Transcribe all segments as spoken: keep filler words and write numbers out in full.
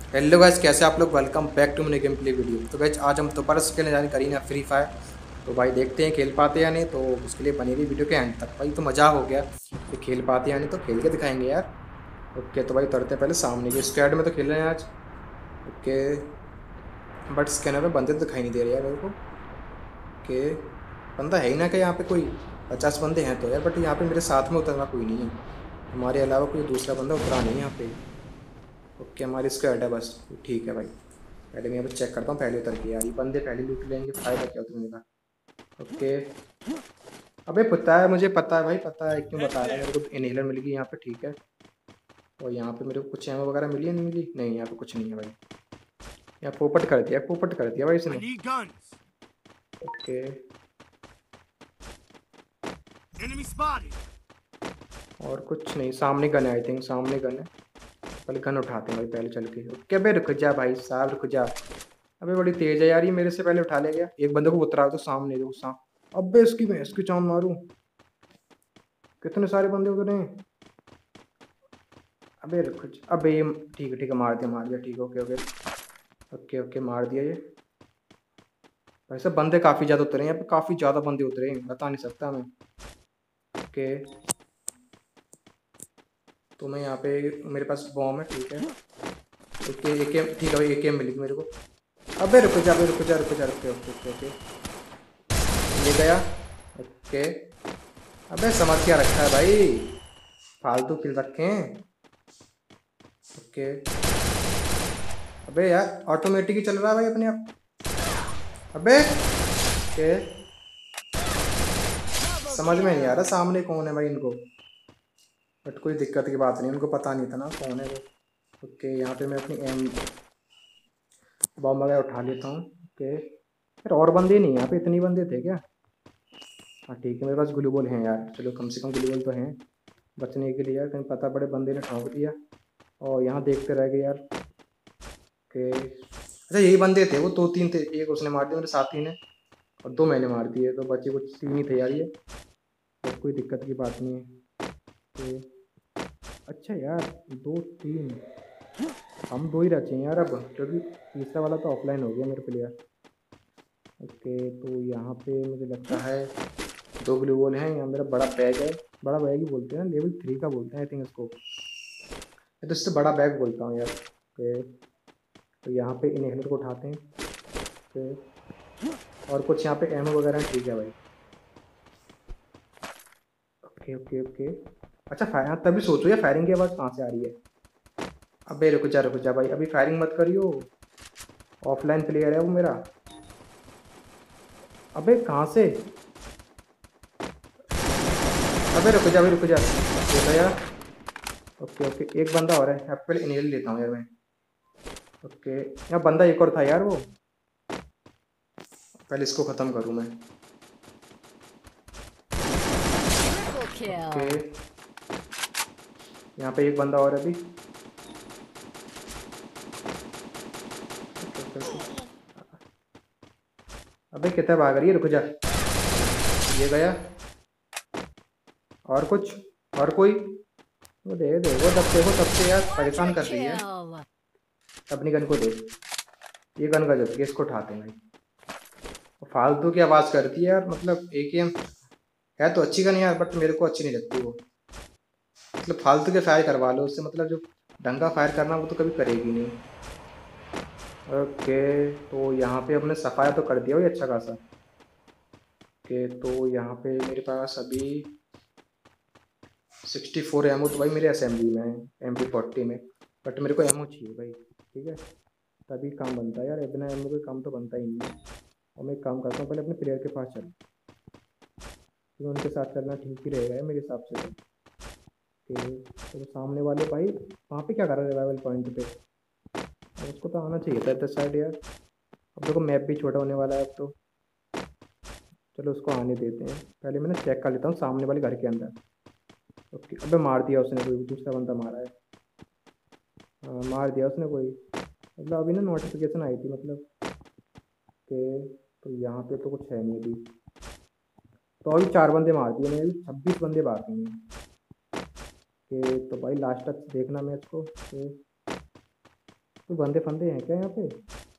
Hello guys, कैसे आप लोग। वेलकम बैक टू मेरी गेम प्ले वीडियो। तो गाइस आज हम दोबारा से खेलने जाने करीना फ्री फायर। तो भाई देखते हैं खेल पाते या नहीं, तो उसके लिए बनी रही वीडियो के एंड तक। भाई तो मज़ा हो गया कि खेल पाते या नहीं, तो खेल के दिखाएंगे यार। ओके तो भाई उतरते हैं पहले सामने के स्क्वाड में, तो खेल रहे हैं आज। ओके बट स्कैनर में बंदे तो दिखाई नहीं दे रहे यार मेरे को। ओके बंदा है ही ना कि यहाँ पे कोई। पचास बंदे हैं तो यार, बट यहाँ पे मेरे साथ में उतरना कोई नहीं है। हमारे अलावा कोई दूसरा बंदा उतरा नहीं है यहाँ पे। ओके हमारी स्क्वाड है बस। ठीक है भाई, पहले मैं यहाँ पे चेक करता हूँ। पहले उतर के यार ये बंदे पहले लूट लेंगे, फायदा क्या उतरने का। ओके अबे पता है, मुझे पता है भाई, पता है क्यों बता रहा है। मेरे को इनहेलर मिल गई यहाँ पे, ठीक है। और यहाँ पे मेरे को कुछ एमो वगैरह मिली है, नहीं मिली? नहीं यहाँ पे कुछ नहीं है भाई। यहाँ पोपट कर दिया, पोपट कर दिया भाई इसने। ओके और कुछ नहीं, सामने गन है आई थिंक, सामने गन है। पहले गन उठाते हैं भाई पहले चल के। ओके भाई रुक जा भाई साहब, रुक जा। अबे बड़ी तेज है यार ये, मेरे से पहले उठा ले गया। एक बंदे को उतरा तो सामने दो सा। अबे इसकी मैं इसकी चांद मारूं। कितने सारे बंदे उतरे हैं। अबे रुक जा। अबे ये ठीक है ठीक है, मार दिया मार दिया, ठीक है। ओके ओके ओके ओके मार दिया ये। भाई साहब बंदे काफ़ी ज़्यादा उतरे हैं यहाँ पे, काफ़ी ज़्यादा बंदे उतरे हैं, बता नहीं सकता मैं। ओके तो मैं यहाँ पे, मेरे पास बॉम्ब है, ठीक है। ओके ए के ठीक है भाई, ए के मिल गई मेरे को। अबे रुक जा, अबे रुक जा रुक जा, ओके ओके ओके ओके ले गया। ओके अबे समझ क्या रखा है भाई, फालतू किल रखे हैं। ओके अबे यार ऑटोमेटिक ही चल रहा है भाई अपने आप। अबे ओके समझ में नहीं आ रहा सामने कौन है भाई इनको, बट कोई दिक्कत की बात नहीं, उनको पता नहीं था ना कौन है वो। ओके यहाँ पे मैं अपनी एम बॉम्ब वगैरह उठा लेता हूँ। ओके यार और बंदे नहीं, यहाँ पे इतनी बंदे थे क्या। हाँ ठीक है, मेरे पास ग्लू बॉल हैं यार, चलो कम से कम ग्लू बॉल तो हैं बचने के लिए यार, कहीं पता पड़े बंदे ने ठोक दिया और यहाँ देखते रह गए यार। ओके अच्छा यही बंदे थे वो, दो तीन थे, एक उसने मार दिया मेरे साथी ने और दो मैंने मार दिए, तो बचे कुछ तीन ही थे यार ये, तो कोई दिक्कत की बात नहीं है। ओके अच्छा यार दो तीन, हम दो ही रचे हैं यार अब, क्योंकि तीसरा वाला तो ऑफलाइन हो गया मेरे प्लेयर। ओके तो यहाँ पे मुझे लगता है दो ग्लू वॉल हैं। यहाँ मेरा बड़ा बैग है, बड़ा बैग ही बोलते हैं ना, लेवल थ्री का बोलते हैं आई थिंक इसको, तो इससे बड़ा बैग बोलता हूँ यार। ओके तो यहाँ पे इनहेलर को उठाते हैं। ओके और कुछ यहाँ पे एमओ वगैरह ठीक है भाई। ओके ओके ओके अच्छा फायर, तभी सोचो यार फायरिंग की आवाज़ कहाँ से आ रही है। अबे रुक जा रुक जा भाई, अभी फायरिंग मत करियो, ऑफलाइन प्लेयर है वो मेरा। अबे कहाँ से। अबे रुक जा भाई रुक जा, देखा यार। ओके ओके एक बंदा और है, यहाँ पे पहले इनहेल लेता हूँ यार मैं। ओके यहाँ बंदा एक और था यार वो, पहले इसको ख़त्म करूँ मैं। ओके यहाँ पे एक बंदा और है अभी। ओके ओके ओके अबे कितना भाग रही है, रुक जा। ये गया और कुछ, और कोई, वो दे दे वो तब से वो तब से यार परेशान कर रही है। अपनी गन को दे, ये गन का जब इसको उठाते हैं भाई। फालतू की आवाज़ करती है यार, मतलब ए के एम है तो अच्छी गन यार, बट मेरे को अच्छी नहीं लगती वो। मतलब फालतू के फायर करवा लो उससे, मतलब जो ढंग का फायर करना वो तो कभी करेगी नहीं। ओके तो यहाँ पे हमने सफाया तो कर दिया भाई अच्छा खासा। ओके तो यहाँ पे मेरे पास अभी सिक्सटी फोर एमओ तो भाई मेरे असेंबली में है, एम पी फोर्टी में, बट मेरे को एमओ चाहिए भाई, ठीक है। तभी काम बनता है यार, बिना एमओ के काम तो बनता ही नहीं है। और मैं एक काम करता हूँ, पहले अपने प्लेयर के पास चल, तो उनके साथ चलना ठीक ही रहेगा मेरे हिसाब से तो। ओके तो सामने वाले भाई वहाँ पे क्या कर रहा है रिवाइवल पॉइंट पे, अब उसको तो आना चाहिए था इधर साइड यार। अब देखो मैप भी छोटा होने वाला है अब तो, चलो उसको आने देते हैं। पहले मैं ना चेक कर लेता हूँ सामने वाले घर के अंदर। ओके अबे मार दिया उसने, कोई दूसरा बंदा मारा है। हाँ मार दिया उसने कोई, मतलब अभी ना नोटिफिकेशन आई थी मतलब। ओके तो यहाँ पे तो कुछ है नहीं अभी, तो अभी चार बंदे मार दिए मैंने, अभी छब्बीस बंदे बाकी हैं। ओके तो भाई लास्ट तक देखना मैच को। ओके तो बंदे फंदे हैं क्या यहाँ पे?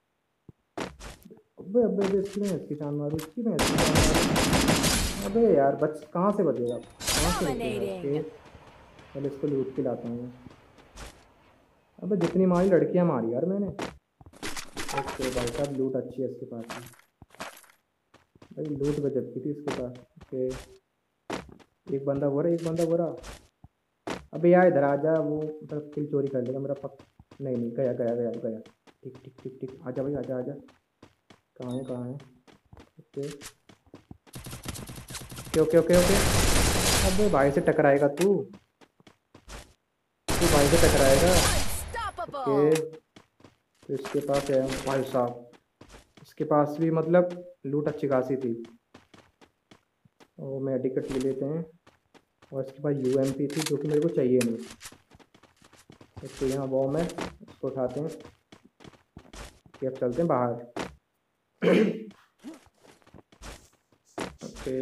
अबे अबे अबे इसकी मैं इसकी जान मारूँ, इसकी मैं इसकी जान मारूँ। अबे यार बच कहाँ से बचेगा, कहाँ से बचेगा? Okay Dominating. पहले इसको लूट के लाता हूँ मैं। अबे जितनी मारी लड़कियाँ मारी यार मैंने। ओके भाई साहब लूट अच्छी है इसके पास में। भाई लूट गजब की थी इसके पास। ओके एक बंदा हो रहा, एक बंदा हो रहा। अबे यार इधर आ जा, वो मतलब किल चोरी कर लेगा मेरा पक। नहीं नहीं गया गया गया गया। ठीक ठीक ठीक ठीक आजा भाई आजा आजा। कहाँ है कहाँ है? Okay okay okay okay okay. अबे भाई से टकराएगा तू, तू भाई से टकराएगा। Okay Unstoppable. तो इसके पास है भाई साहब, इसके पास भी मतलब लूट अच्छी खासी थी। और मेडिकेट ले लेते हैं। और इसके पास यू एम पी थी जो कि मेरे को चाहिए नहीं। इसके यहाँ बॉम्ब है, इसको उठाते हैं कि अब चलते हैं बाहर। ओके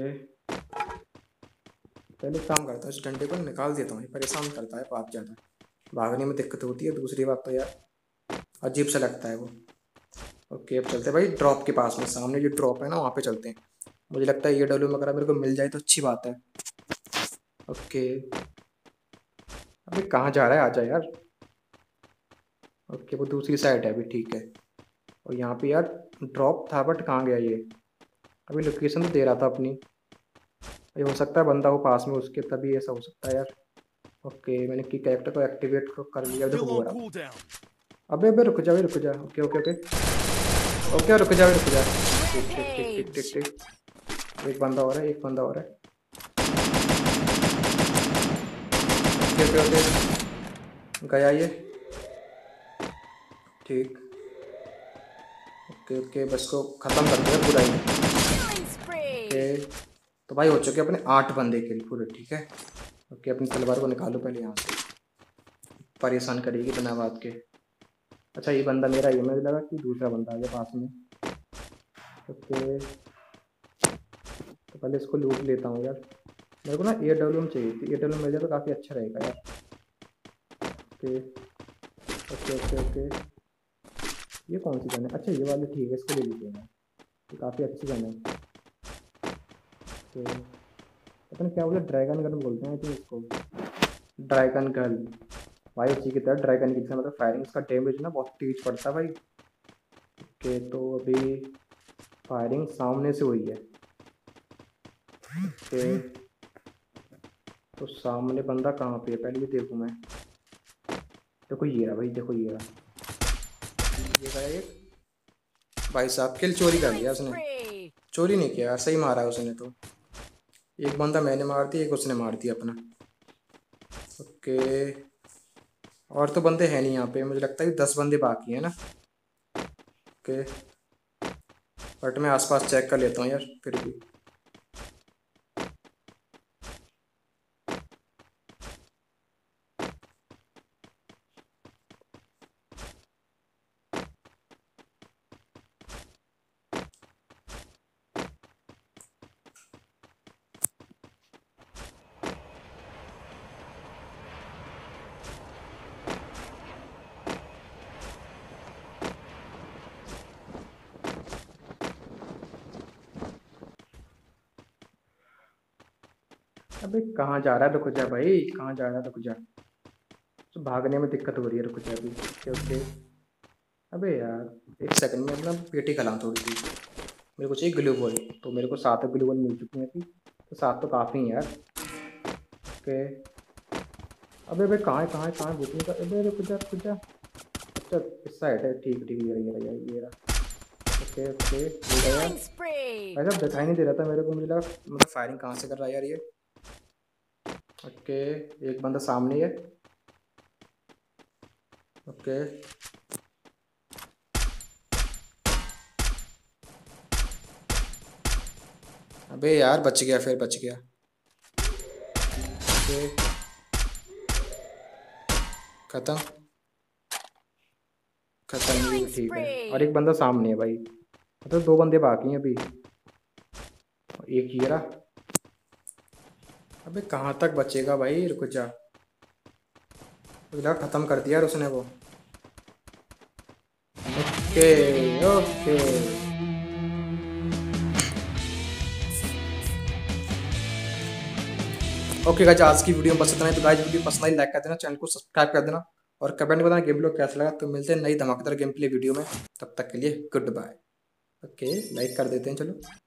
पहले काम करता हूँ, इस डंडे को निकाल देता हूँ, ये परेशान करता है पाप ज़्यादा। भागने में दिक्कत होती है, दूसरी बात तो यार अजीब सा लगता है वो। ओके अब चलते हैं भाई ड्रॉप के पास में, सामने जो ड्रॉप है ना वहाँ पे चलते हैं। मुझे लगता है ये डब्ल्यू वगैरह मेरे को मिल जाए तो अच्छी बात है। ओके अबे कहाँ जा रहा है, आजा यार। ओके वो दूसरी साइड है अभी, ठीक है। और यहाँ पे यार ड्रॉप था बट कहाँ गया ये? अभी लोकेशन तो दे रहा था अपनी। ये हो सकता है बंदा हो पास में उसके, तभी ऐसा हो सकता है यार। ओके मैंने की कैरेक्टर को एक्टिवेट कर लिया, देखो Still वो on रहा। cooldown. अबे अबे रुक जा भाई रुक जा। ओके ओके ओके ओके रुक जा भाई रुक जा। ठीक ठीक ठीक ठीक ठीक Rampage. ठीक। एक बंदा और है, एक बंदा और है। ओके ओके ओके गया ये, ठीक। ओके ओके बस को ख़त्म कर दिया पूरा ही। Killing okay spree. तो भाई हो चुके अपने आठ बंदे किल पूरे, ठीक है। ओके अपनी तलवार को निकालो पहले यहाँ से, परेशान करेगी बिना बात के। अच्छा ये बंदा मेरा ही है, मुझे लगा कि दूसरा बंदा आ गया पास में। ओके तो पहले इसको लूट लेता हूँ यार। मेरे को ना ए डब्ल्यू एम चाहिए थी, ए डब्ल्यू एम मिल जाए तो काफ़ी अच्छा रहेगा यार। ओके ओके ओके ओके ये कौन सी गन है? अच्छा ये वाली ठीक है, इसको ले लीजिए मैं, ये काफ़ी अच्छी गन है। ओके पता नहीं क्या बोले, ड्रैगन गन बोलते हैं आई थिंक इसको, ड्रैगन गन। भाई उसी की तरह ड्रैगन की तरह मतलब फायरिंग इसका डैमेज ना बहुत तेज पड़ता है भाई। ओके तो अभी फायरिंग सामने से हुई है। ओके तो सामने बंदा कहाँ पे है पहले ये देखूँ मैं। देखो ये रहा भाई, देखो ये रहा, ये गया एक। भाई साहब किल चोरी कर Killing लिया उसने। spree. चोरी नहीं किया यार, सही मारा है उसने तो। एक बंदा मैंने मार दिया, एक उसने मार दिया अपना। ओके और तो बंदे हैं नहीं यहाँ पे, मुझे लगता है दस बंदे बाकी हैं ना। ओके बट मैं आसपास चेक कर लेता हूँ यार फिर भी। अबे कहाँ जा रहा है, रुक जा भाई, कहाँ जा रहा है, रुक जा। तो भागने में दिक्कत हो रही है, रुक जा अभी। ओके ओके अबे यार एक सेकंड में अपना पेटी खिलाऊँ थोड़ी सी। मेरे को चाहिए ग्लू बॉल, तो मेरे को सात ग्लू बॉल मिल चुकी हैं अभी, तो सात तो काफ़ी हैं यार। ओके अबे अबे कहाँ है कहाँ है कहाँ है बुकिंग का, अबे रुक जा रुक जा। अच्छा इस साइड है, ठीक ठीक ये रहा ये रहा ये रहा। ओके ओके ये गया। Killing spree. भाई साहब दिखाई नहीं दे रहा था मेरे को, मुझे लगा मतलब फायरिंग कहाँ से कर रहा है यार ये। ओके एक बंदा सामने है। ओके अबे यार बच गया, फिर बच गया। ओके खत्म खत्म ये भी Killing ठीक है। और spree. एक बंदा सामने है भाई, मतलब दो बंदे बाकी हैं अभी। एक ये रहा। अबे कहाँ तक बचेगा भाई, रुक जा। मुझे लगा ख़त्म कर दिया यार उसने वो। ओके ओके ओके गाइस, आज की वीडियो बस इतना ही। तो गाइस वीडियो पसंद आई लाइक कर देना, चैनल को सब्सक्राइब कर देना और कमेंट में बताना गेम प्ले कैसा लगा। तो मिलते हैं नई धमाकेदार गेम प्ले वीडियो में, तब तक के लिए गुड बाय। ओके लाइक कर देते हैं चलो।